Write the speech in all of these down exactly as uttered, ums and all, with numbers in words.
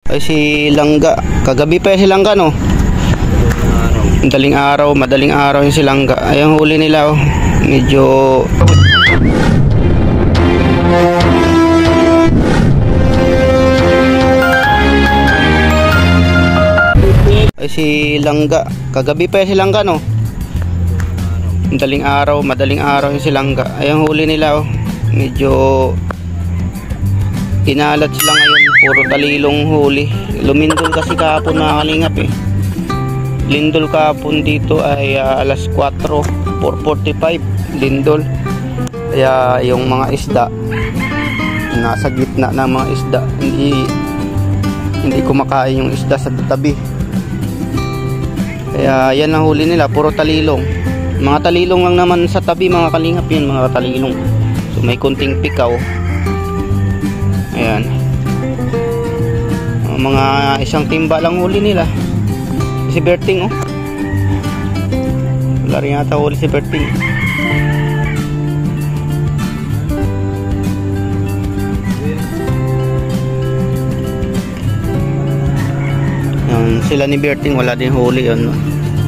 Ay si Langga, kagabi pa si Langga no. Madaling araw, madaling araw yung si Langga. Ay ang huli nila oh. Medyo Ay si Langga, kagabi pa si Langga no. Madaling araw, madaling araw yung si Langga. Ay ang huli nila oh. Medyo inalat sila ngayon, puro talilong huli. Lumindol kasi kahapon mga kalingap eh. Lindol kahapon dito ay uh, alas kwatro, four forty-five lindol. Kaya yung mga isda nasa gitna ng mga isda, hindi hindi kumakain yung isda sa tabi. Kaya yan ang huli nila, puro talilong. Mga talilong lang naman sa tabi mga kalingap, yun mga talilong. So may kunting pikaw. Ayan, mga isang timba lang huli nila. Si Berting oh, wala rin yata huli si Berting. Ayan, sila ni Berting wala din huli yun no?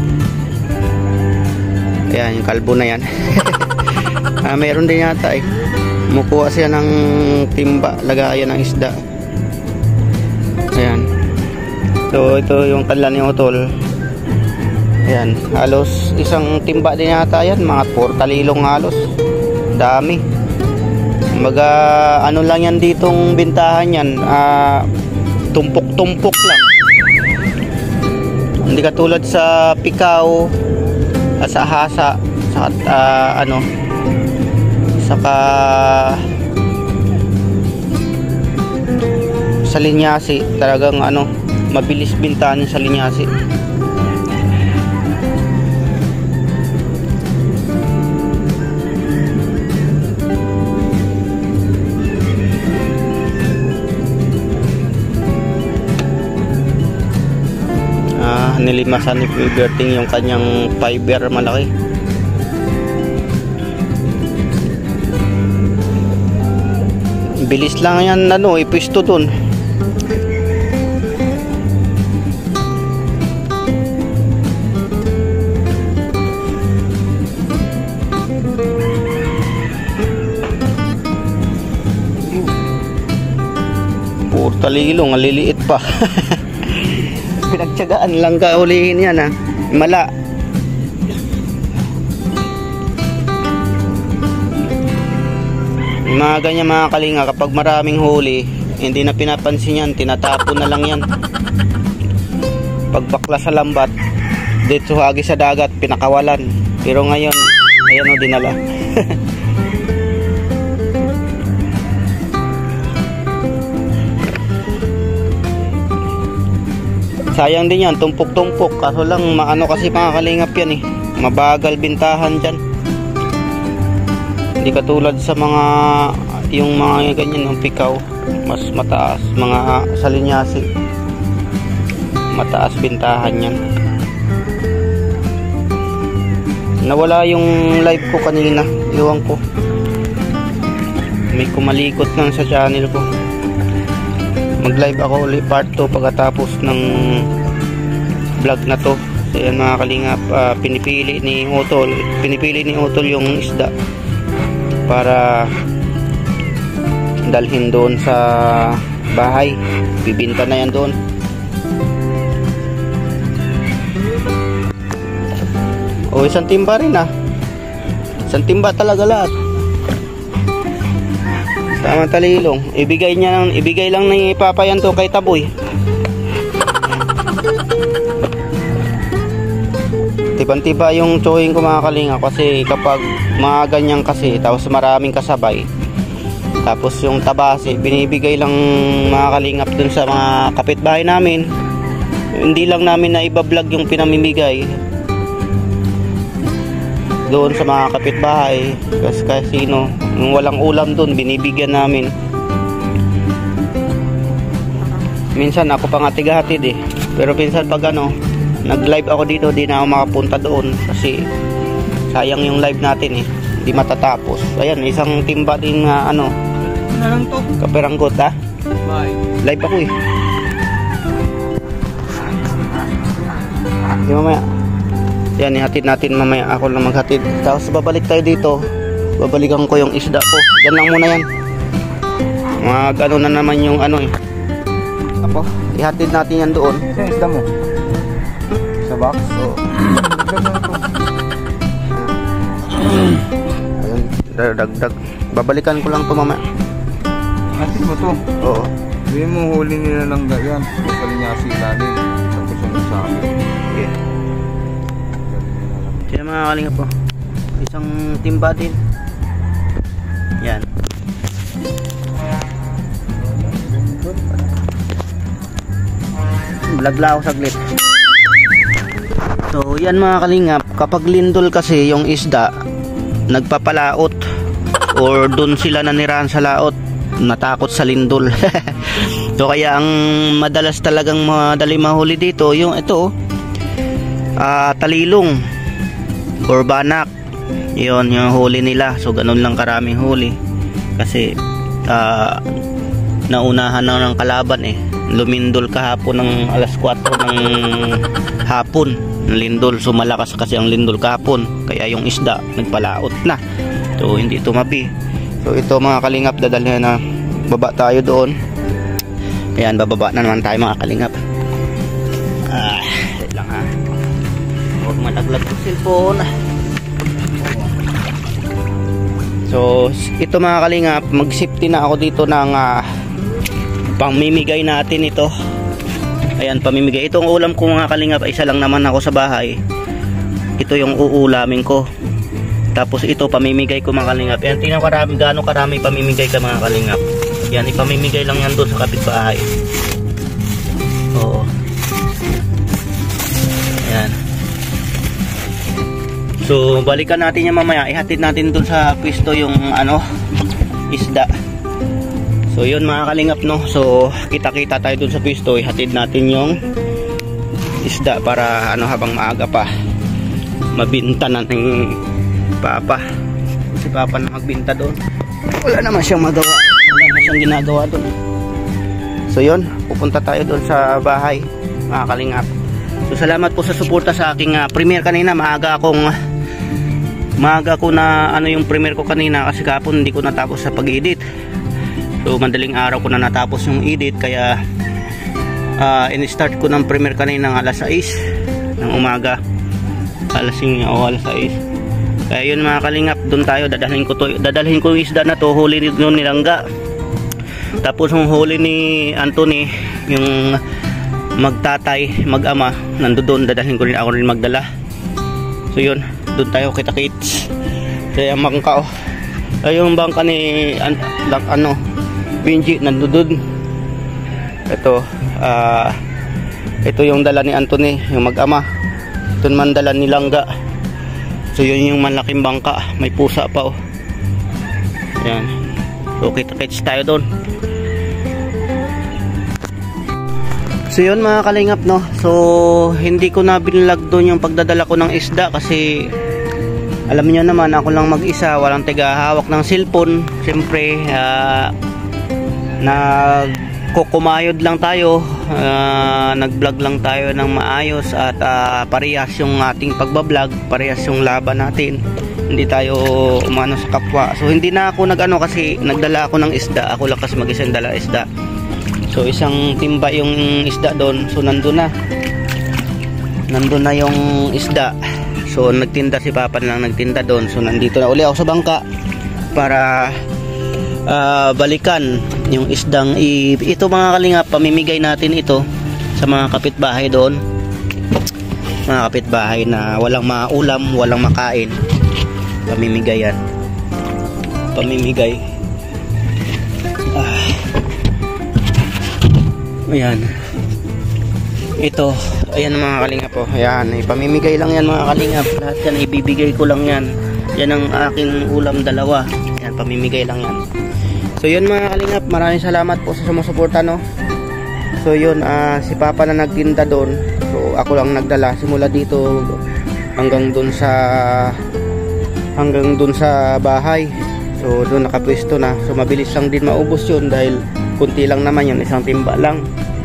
Ayan yung kalbo na yan. Ah, mayroon din yata eh. Mukuha siya ng timba, lagayan ng isda. Ayan. So ito yung kanla ni Utol. Ayan, halos isang timba din yata yan, mga four talilong halos. Dami. Mga ano lang yan ditong bintahan yan, uh, tumpok-tumpok lang. Hindi katulad sa pikaw, sa hasa, sa uh, ano saka sa linyasi, talagang ano mabilis bintahan sa linyasi. Ah, nilimasan ni Berting yung kanyang fiber malaki. Bilis lang yan ano, ipwisto dun. Puro talilong, liliit pa. Pinagtyagaan lang ka ulihin yan ha. Mala. Mga ganyan mga kalinga, kapag maraming huli, hindi na pinapansin yan, tinatapon na lang yan. Pagbakla sa lambat, dito hagi sa dagat, pinakawalan. Pero ngayon, ayan o, dinala. Sayang din yan, tumpok-tumpok. Kaso lang, maano kasi mga kalingap yan eh, mabagal bintahan dyan. Hindi katulad sa mga yung mga ganyan ng pikaw, mas mataas, mga salinyasi, mataas bintahan yan. Nawala yung live ko kanina, iwan ko, may kumalikot lang sa channel ko. Mag live ako ulit part two pagkatapos ng vlog na to. So yan mga kalingap, uh, pinipili ni Utol pinipili ni Utol yung isda para dalhin doon sa bahay, bibinta na yan doon. O isang timba rin ah, isang timba talaga lahat. Sama talilong, ibigay niya lang, ibigay lang ni Papa yan to kay Taboy. Tiban-tiba yung tsuhin ko mga kalinga, kasi kapag mga ganyan kasi tapos maraming kasabay, tapos yung tabasi binibigay lang mga kalingap dun sa mga kapitbahay namin. Hindi lang namin na iba-vlog yung pinamimigay doon sa mga kapitbahay, kasi kasino yung walang ulam dun binibigyan namin. Minsan ako pa nga tigahatid eh, pero minsan pag ano nag live ako dito, di na ako makapunta doon kasi sayang yung live natin eh, di matatapos. Ayan, isang timba din nga uh, ano na lang to, kaperanggot ha. Bye. Live ako eh. Sige mamaya. Yan, ihatid natin mamaya. Ako lang maghatid. Tapos babalik tayo dito. Babalikan ko yung isda ko. Yan lang muna yan. Mag ano na naman yung ano eh. Apo, ihatid natin yan doon. Saan isda mo? Sa box? Oo. Ayun, dagdag. Babalikan ko lang to mamaya. Hatid mo to? Oo. Hindi mo huli nila lang yan. Bukali niya si ilalim. Tapos yung sa akin. Okay. Kaya mga kalingap po. Isang timba din. Yan. Blagla ako saglit. So yan mga kalingap, kapag lindol kasi yung isda nagpapalaot or dun sila nanirahan sa laot, natakot sa lindol. So kaya ang madalas talagang madali mahuli dito yung ito uh, talilong or banak. Yun yung huli nila. So ganun lang karaming huli kasi uh, naunahan na ng kalaban eh. Lumindol kahapon ng alas kwatro ng hapon lindol. So malakas kasi ang lindol kahapon, kaya yung isda nagpalaot na. So hindi tumabi. So ito mga kalingap, dadalhin na baba tayo doon. Ayan, bababa na naman tayo mga kalingap. Ah, wait lang ha. Huwag malaglag yung cellphone. So ito mga kalingap, mag-safety na ako dito ng uh, pamimigay natin ito. Ayan, pamimigay. Itong ulam ko mga kalingap, isa lang naman ako sa bahay. Ito yung uulamin ko. Tapos ito pamimigay ko mga kalingap. Ayan, tingnan karami, gaano karami pamimigay ka mga kalingap. Yan, ipamimigay lang yan doon sa kapitbahay. Oo. Ayan. So balikan natin yan mamaya. Ihatid natin doon sa pwesto yung ano, isda. So yun mga kalingap no. So kita-kita tayo dun sa pwesto. Ihatid natin yung isda para ano habang maaga pa mabinta na ng papa. Si papa na magbinta doon. Wala naman siyang magawa. Wala naman siyang ginagawa doon. So yun, pupunta tayo doon sa bahay mga kalingap. So salamat po sa suporta sa aking uh, premiere kanina. Maaga akong maaga ko na ano yung premiere ko kanina kasi kahapon hindi ko natapos sa pag-edit. So madaling araw ko na natapos yung edit, kaya uh, in-start ko ng premiere kanina ng alas sais ng umaga. Alas sing o alas sais. Kaya yun mga kalingap, doon tayo dadalhin ko to, dadalhin ko yung isda na to, huli nung nilangga. Tapos yung huli ni Anthony, yung magtatay, mag-ama, nandoon, dadalhin ko rin, ako rin magdala. So yun, doon tayo kita-kits. Kaya mangka oh. Ay yung bangka ni an, lang, ano Benji nandun. Ito uh, ito yung dala ni Anthony, yung mag-ama. Ito naman dala ni Langga. So yun yung malaking bangka, may pusa pa oh. Yan. So kita-kits tayo doon. So yun mga kalingap no. So hindi ko na binlog doon yung pagdadala ko ng isda kasi alam niyo naman ako lang mag-isa, walang tiga-hawak ng cellphone. Siyempre uh, nagkukumayod lang tayo, uh, nag-vlog lang tayo ng maayos at uh, parehas yung ating pagbablog, parehas yung laban natin. Hindi tayo umano sa kapwa. So hindi na ako nag-ano kasi nagdala ako ng isda. Ako lang kasi mag-isang dala isda. So isang timba yung isda doon. So nandun na. Nandun na yung isda. So nagtinda si Papa lang nagtinda doon. So nandito na uli ako sa bangka para uh, balikan yung isdang i ito mga kalingap, pamimigay natin ito sa mga kapitbahay doon. Mga kapitbahay na walang maulam, walang makain. Pamimigay yan. Pamimigay. Ah. Ayan. Ito, ayan mga kalingap po. Ayan, ipamimigay lang yan mga kalingap. Lahat yan, ibibigay ko lang yan. Yan ang aking ulam dalawa. Ayan, pamimigay lang yan. So yun mga kalingap, maraming salamat po sa sumusuporta no. So yun, uh, si Papa na nagtinda doon. So ako lang nagdala simula dito hanggang doon sa hanggang doon sa bahay. So doon nakapwesto na. So mabilis lang din maubos yun dahil kunti lang naman yun, isang timba lang.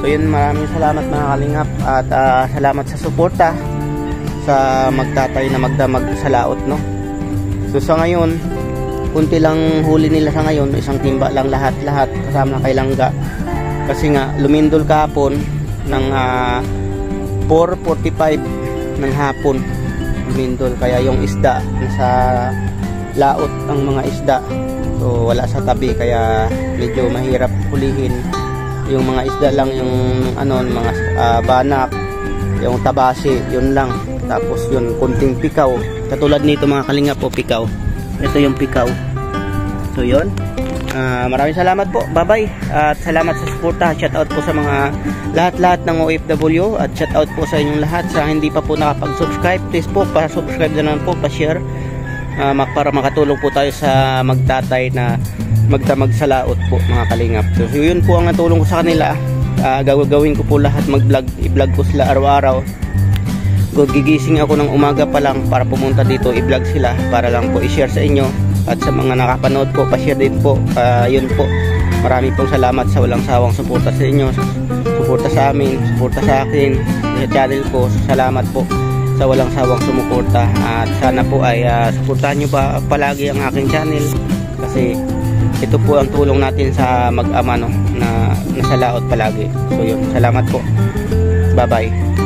So yun, maraming salamat mga kalingap at uh, salamat sa suporta sa magtatay na magdamag sa laot, no. So sa ngayon, kunti lang huli nila sa ngayon, isang timba lang lahat-lahat kasama na kay Langga. Kasi nga lumindol kahapon ng uh, four forty-five ng hapon. Lumindol, kaya yung isda nasa laot ang mga isda. So wala sa tabi, kaya medyo mahirap hulihin. Yung mga isda lang, yung ano, mga uh, banak, yung tabasi, yun lang. Tapos yun, kunting pikaw. Katulad nito mga kalingap po, pikaw. Ito yung pikaw. So yun. Uh, maraming salamat po. Bye-bye. At salamat sa suporta. Shout out po sa mga lahat-lahat ng O F W. At shout out po sa inyong lahat. Sa hindi pa po nakapag-subscribe, please po, pa-subscribe na lang po, pa-share. Uh, para makatulong po tayo sa magtatay na magdamag sa laot po mga kalingap. So yun po ang natulong ko sa kanila. Uh, gagawin ko po lahat, mag-vlog, i-vlog ko sila araw-araw. Gigising ako ng umaga pa lang para pumunta dito, i-vlog sila para lang po i-share sa inyo. At sa mga nakapanood po, pa-share din po. Uh, yun po, marami pong salamat sa walang sawang suporta sa inyo, suporta sa amin, suporta sa akin, sa channel ko. Salamat po sa walang sawang sumuporta. At sana po ay uh, suportahan nyo pa palagi ang aking channel, kasi ito po ang tulong natin sa mag-ama, no, na nasa laot palagi. So yun, salamat po. Bye bye.